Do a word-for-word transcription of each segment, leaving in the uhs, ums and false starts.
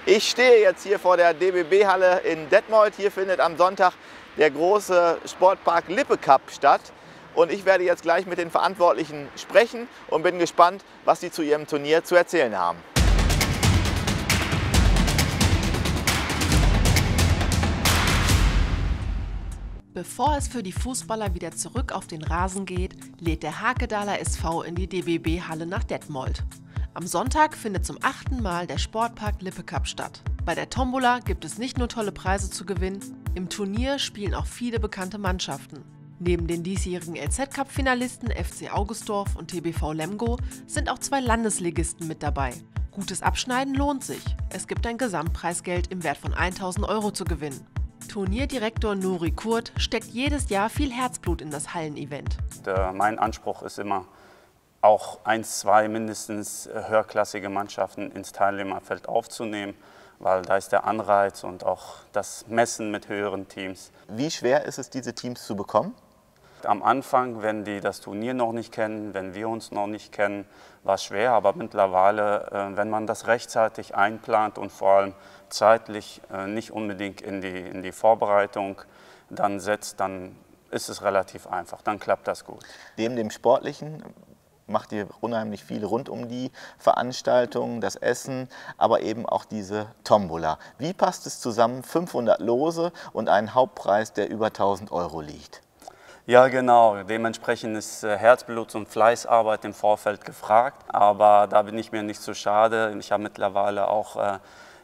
Ich stehe jetzt hier vor der D B B-Halle in Detmold. Hier findet am Sonntag der große Sportpark Lippe Cup statt. Und ich werde jetzt gleich mit den Verantwortlichen sprechen und bin gespannt, was sie zu ihrem Turnier zu erzählen haben. Bevor es für die Fußballer wieder zurück auf den Rasen geht, lädt der Hakedaler S V in die D B B-Halle nach Detmold. Am Sonntag findet zum achten Mal der Sportpark Lippe Cup statt. Bei der Tombola gibt es nicht nur tolle Preise zu gewinnen, im Turnier spielen auch viele bekannte Mannschaften. Neben den diesjährigen L Z-Cup-Finalisten F C Augustdorf und T B V Lemgo sind auch zwei Landesligisten mit dabei. Gutes Abschneiden lohnt sich. Es gibt ein Gesamtpreisgeld im Wert von tausend Euro zu gewinnen. Turnierdirektor Nuri Kurt steckt jedes Jahr viel Herzblut in das Hallenevent. Der, mein Anspruch ist immer, auch eins, zwei mindestens höherklassige Mannschaften ins Teilnehmerfeld aufzunehmen, weil da ist der Anreiz und auch das Messen mit höheren Teams. Wie schwer ist es, diese Teams zu bekommen? Am Anfang, wenn die das Turnier noch nicht kennen, wenn wir uns noch nicht kennen, war es schwer, aber mittlerweile, wenn man das rechtzeitig einplant und vor allem zeitlich nicht unbedingt in die, in die Vorbereitung dann setzt, dann ist es relativ einfach, dann klappt das gut. Neben dem Sportlichen macht ihr unheimlich viel rund um die Veranstaltung, das Essen, aber eben auch diese Tombola. Wie passt es zusammen, fünfhundert Lose und einen Hauptpreis, der über tausend Euro liegt? Ja, genau. Dementsprechend ist Herzblut und Fleißarbeit im Vorfeld gefragt. Aber da bin ich mir nicht so schade. Ich habe mittlerweile auch äh,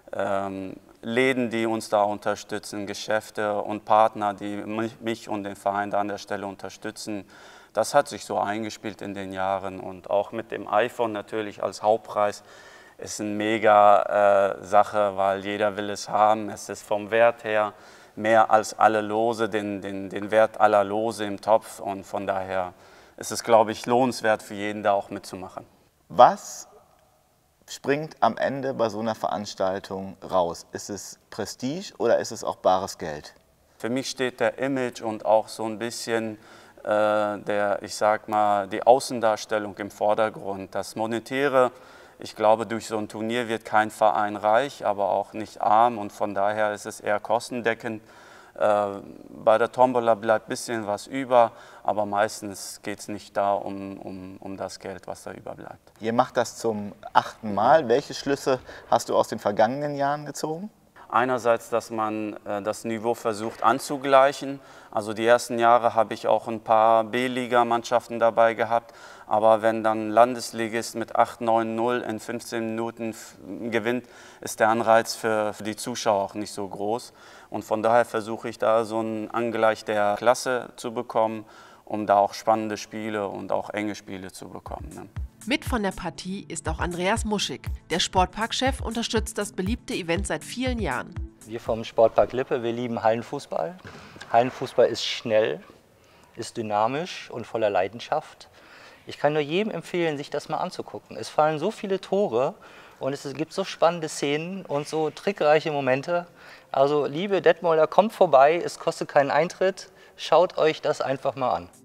ähm, Läden, die uns da unterstützen, Geschäfte und Partner, die mich und den Verein da an der Stelle unterstützen. Das hat sich so eingespielt in den Jahren und auch mit dem iPhone natürlich als Hauptpreis ist eine mega äh, Sache, weil jeder will es haben. Es ist vom Wert her mehr als alle Lose, den, den, den Wert aller Lose im Topf und von daher ist es, glaube ich, lohnenswert für jeden da auch mitzumachen. Was springt am Ende bei so einer Veranstaltung raus? Ist es Prestige oder ist es auch bares Geld? Für mich steht der Image und auch so ein bisschen äh, der, ich sag mal, die Außendarstellung im Vordergrund. Das Monetäre, ich glaube, durch so ein Turnier wird kein Verein reich, aber auch nicht arm und von daher ist es eher kostendeckend. Äh, bei der Tombola bleibt ein bisschen was über, aber meistens geht es nicht da um, um, um das Geld, was da überbleibt. Ihr macht das zum achten Mal. Welche Schlüsse hast du aus den vergangenen Jahren gezogen? Einerseits, dass man äh, das Niveau versucht anzugleichen. Also die ersten Jahre habe ich auch ein paar B-Liga-Mannschaften dabei gehabt. Aber wenn dann ein Landesligist mit acht, neun, null in fünfzehn Minuten gewinnt, ist der Anreiz für, für die Zuschauer auch nicht so groß. Und von daher versuche ich da so einen Angleich der Klasse zu bekommen, um da auch spannende Spiele und auch enge Spiele zu bekommen. Ne? Mit von der Partie ist auch Andreas Muschig. Der Sportparkchef unterstützt das beliebte Event seit vielen Jahren. Wir vom Sportpark Lippe, wir lieben Hallenfußball. Hallenfußball ist schnell, ist dynamisch und voller Leidenschaft. Ich kann nur jedem empfehlen, sich das mal anzugucken. Es fallen so viele Tore und es gibt so spannende Szenen und so trickreiche Momente. Also liebe Detmolder, kommt vorbei, es kostet keinen Eintritt. Schaut euch das einfach mal an.